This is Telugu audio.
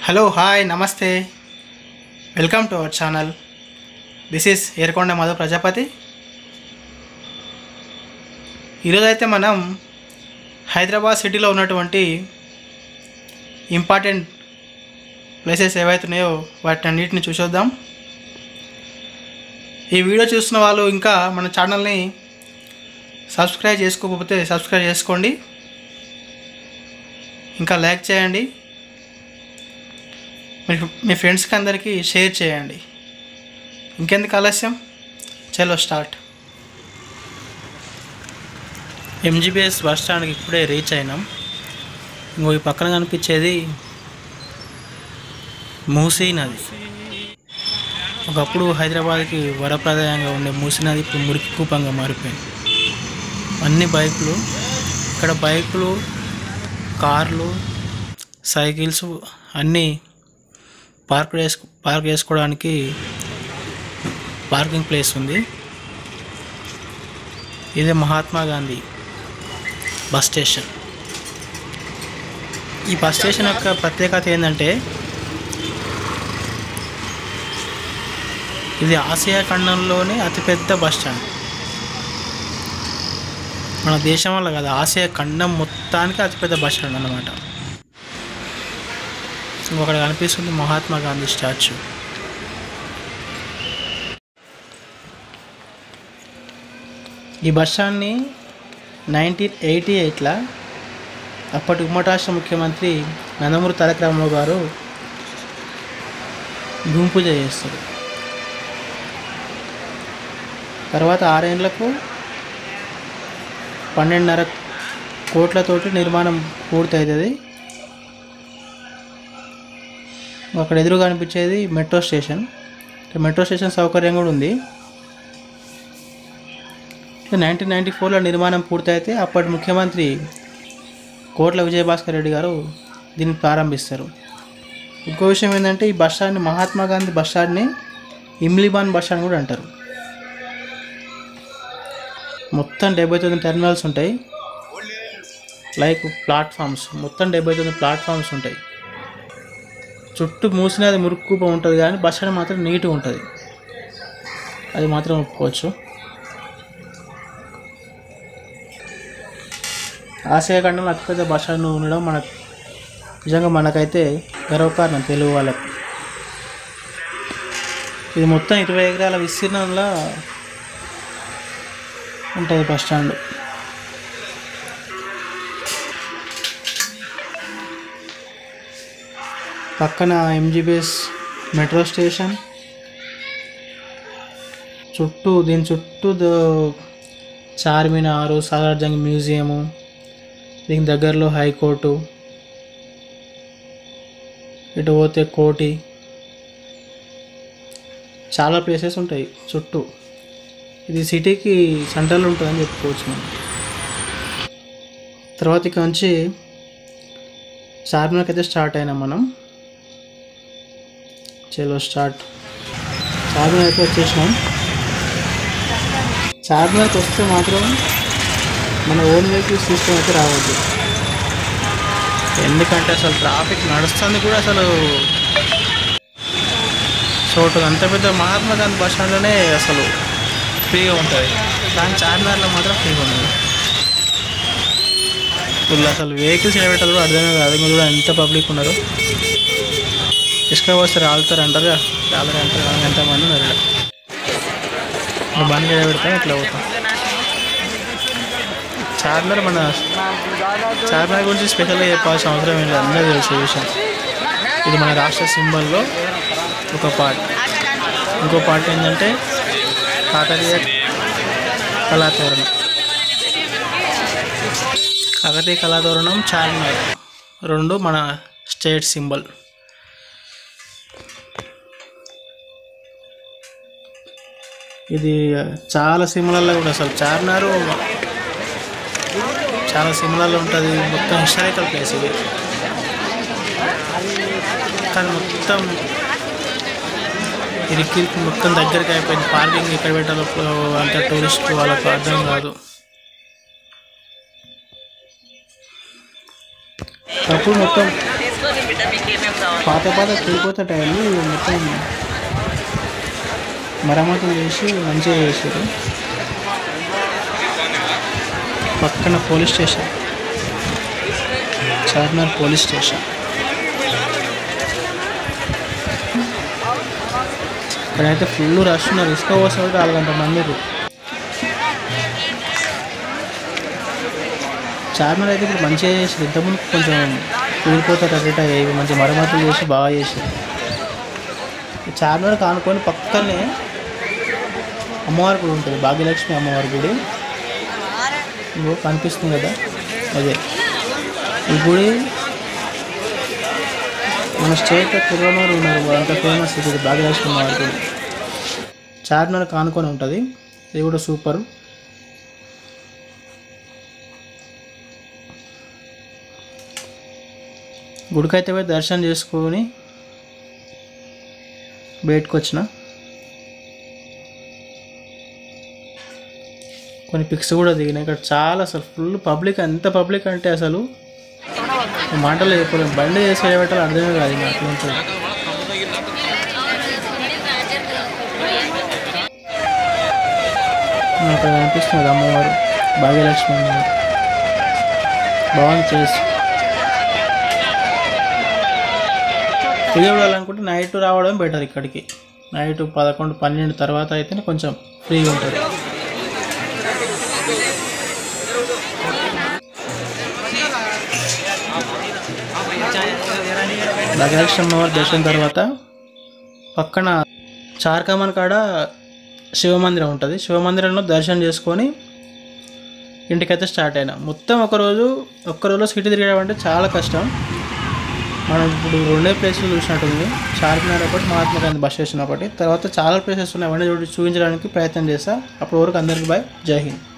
హలో హాయ్ నమస్తే welcome to our channel. This is Erkonda Madhu Prajapati. ఈరోజైతే మనం హైదరాబాద్ సిటీలో ఉన్నటువంటి ఇంపార్టెంట్ ప్లేసెస్ ఏవైతున్నాయో వాటన్నిటిని చూసొద్దాం. ఈ వీడియో చూస్తున్న వాళ్ళు ఇంకా మన ఛానల్ని సబ్స్క్రైబ్ చేసుకోకపోతే సబ్స్క్రైబ్ చేసుకోండి, ఇంకా లైక్ చేయండి, మీ ఫ్రెండ్స్కి అందరికీ షేర్ చేయండి. ఇంకెందుకు ఆలస్యం, చలో స్టార్ట్. ఎంజీబీఎస్ బస్ స్టాండ్కి ఇప్పుడే రీచ్ అయినాం. ఇంకో ఈ పక్కన కనిపించేది మూసీ నది. ఒకప్పుడు హైదరాబాద్కి వరప్రదాయంగా ఉండే మూసీ నది ఇప్పుడు మురికి కూపంగా మారిపోయింది. అన్ని బైకులు ఇక్కడ, బైకులు, కార్లు, సైకిల్స్ అన్నీ పార్క్ చేసుకోవడానికి పార్కింగ్ ప్లేస్ ఉంది. ఇదే మహాత్మా గాంధీ బస్ స్టేషన్. ఈ బస్ స్టేషన్ యొక్క ప్రత్యేకత ఏంటంటే, ఇది ఆసియా ఖండంలోనే అతిపెద్ద బస్ స్టాండ్. మన దేశం వల్ల కదా, ఆసియా ఖండం మొత్తానికి అతిపెద్ద బస్ స్టాండ్ అన్నమాట. అక్కడ కనిపిస్తుంది మహాత్మా గాంధీ స్టాచ్యూ. ఈ బస్ స్టాండ్ని 1988లో అప్పటి ఉమ్మడి రాష్ట్ర ముఖ్యమంత్రి నందమూరి తారక రామారావు గారు భూమి పూజ చేస్తారు. తర్వాత 6 ఏళ్లకు 12.5 కోట్లతోటి నిర్మాణం పూర్తవుతుంది. అక్కడ ఎదురుగా కనిపించేది మెట్రో స్టేషన్. మెట్రో స్టేషన్ సౌకర్యం కూడా ఉంది. 1994లో నిర్మాణం పూర్తయితే అప్పటి ముఖ్యమంత్రి కోట్ల విజయభాస్కర్ రెడ్డి గారు దీన్ని ప్రారంభిస్తారు. ఇంకో విషయం ఏంటంటే, ఈ బస్ స్టాండ్ని మహాత్మా గాంధీ బస్ స్టాండ్ని ఇమ్లీబాన్ బస్ స్టాండ్ కూడా అంటారు. మొత్తం 79 టెర్మినల్స్ ఉంటాయి, లైక్ ప్లాట్ఫామ్స్. మొత్తం 79 ప్లాట్ఫామ్స్ ఉంటాయి. చుట్టూ మూసినది మురుక్కుప ఉంటుంది, కానీ బస్ స్టాండ్ మాత్రం నీట్గా ఉంటుంది. అది మాత్రం ఒప్పుకోవచ్చు. ఆసియా ఖండంలో అతిపెద్ద బస్ స్టాండ్ ఉండడం నిజంగా మనకైతే గర్వకారణం, తెలుగు వాళ్ళకి. ఇది మొత్తం 20 ఎకరాల విస్తీర్ణంలో ఉంటుంది బస్ స్టాండ్. పక్కన ఎంజీబీఎస్ మెట్రో స్టేషన్, దీని చుట్టూ చార్మినారు, సాలార్జంగ్ మ్యూజియము, దీని దగ్గరలో హైకోర్టు, ఇటు పోతే కోటి, చాలా ప్లేసెస్ ఉంటాయి చుట్టూ. ఇది సిటీకి సెంటర్లో ఉంటుందని చెప్పుకోవచ్చు మనం. తర్వాత ఇక నుంచి చార్మినార్కి అయితే స్టార్ట్ అయినాం మనం. చలో స్టార్ట్. చార్మినార్కి వచ్చేసినాం. చార్మినార్కి వస్తే మాత్రం మన ఓన్ వెహికల్స్ తీసుకొని అయితే రావద్దు, ఎందుకంటే అసలు ట్రాఫిక్ నడుస్తుంది కూడా అసలు చోటు. అంత పెద్ద మహాత్మా గాంధీ బస్ స్టాండ్లోనే అసలు ఫ్రీగా ఉంటుంది, కానీ చార్మినార్లో మాత్రం ఫ్రీగా ఉండదు. వీళ్ళు అసలు వెహికల్స్ నిలబెట్టాలి కూడా అర్థమే కాదు. మీరు కూడా ఎంత పబ్లిక్ ఉన్నారు. ఇసుక వస్తే రాలుతారు అంటారు, ఎంతమంది ఉన్నారు. బండి పెడతాం, ఇట్లా పోతాం. చార్మినార్ గురించి స్పెషల్గా చెప్పాల్సిన అవసరం ఏం లేదు, అందరూ తెలిసే విషయం. ఇది మన రాష్ట్ర సింబల్లో ఒక పార్ట్. ఇంకో పార్ట్ ఏంటంటే కాకతీయ కళాతోరణం. కాకతీయ కళాతోరణం, చార్మినార్ రెండు మన స్టేట్ సింబల్. ఇది చాలా సినిమాలలో కూడా, అసలు చార్మినారు చాలా సినిమాలలో ఉంటుంది. మొత్తం హిస్టారికల్ ప్లేస్ ఇది, కానీ మొత్తం ఇరికి మొత్తం దగ్గరికి అయిపోయింది. పార్కింగ్ ఎక్కడ పెట్టాలో అంత టూరిస్ట్ వాళ్ళకు అర్థం కాదు. అప్పుడు మొత్తం పాత పాత తిరిగిపోతే టైర్లు మొత్తం మరమ్మతులు చేసి మంచిగా చేశారు. పక్కన police station, Charminar police station. ఇక్కడైతే ఫుల్ రష్ ఉన్నారు. ఇసుక కోసం 4 గంటల మంది. చార్మినార్ అయితే ఇప్పుడు మంచిగా చేసి ఇంతకుముందు కొంచెం కూలిపోతారు అట్లా అయ్యి మంచి మరమ్మతులు చేసి బాగా చేశారు. చార్మినార్ కానుకొని పక్కనే అమ్మవారి గుడి ఉంటుంది, భాగ్యలక్ష్మి అమ్మవారి గుడి. ఇగో కనిపిస్తుంది కదా, అదే ఈ గుడి. మన స్టేట్ తిరువనూరు ఉన్నారు, అంత ఫేమస్ ఇది భాగ్యలక్ష్మి అమ్మవారి గుడి. చార్మినార్ కానుకొని ఉంటుంది, ఇది కూడా సూపర్. గుడికైతే పోయి దర్శనం చేసుకొని బయటకు వచ్చిన. కొన్ని పిక్స్ కూడా దిగినాయి. ఇక్కడ చాలా అసలు ఫుల్ పబ్లిక్, ఎంత పబ్లిక్ అంటే అసలు మాటలు చెప్పలేము. బండి చేసి పెట్టాలి అర్థమే కాదు ఇంకా అట్లా ఉంటుంది. అక్కడ కనిపిస్తుంది అమ్మవారు, భాగ్యలక్ష్మి అమ్మవారు. బాగుంది చేసి. ఫ్రీ చూడాలనుకుంటే నైట్ రావడం బెటర్. ఇక్కడికి నైట్ 11-12 తర్వాత అయితేనే కొంచెం ఫ్రీగా ఉంటుంది. భాగ్యలక్ష్మి అమ్మవారి దర్శనం తర్వాత పక్కన చార్కమన్ కాడ శివమందిరం ఉంటుంది. శివమందిరంలో దర్శనం చేసుకొని ఇంటికైతే స్టార్ట్ అయినా. మొత్తం ఒక్క రోజులో సిటీ తిరగడం అంటే చాలా కష్టం. మనం ఇప్పుడు 2 ప్లేసులు చూసినట్టుంది, చార్మినార్ ఒకటి, మహాత్మా గాంధీ బస్ స్టేషన్ ఒకటి. తర్వాత చాలా ప్లేసెస్ ఉన్నాయి, అవన్నీ చూపించడానికి ప్రయత్నం చేస్తా. అప్పటి వరకు అందరికీ బాయ్, జై హింద్.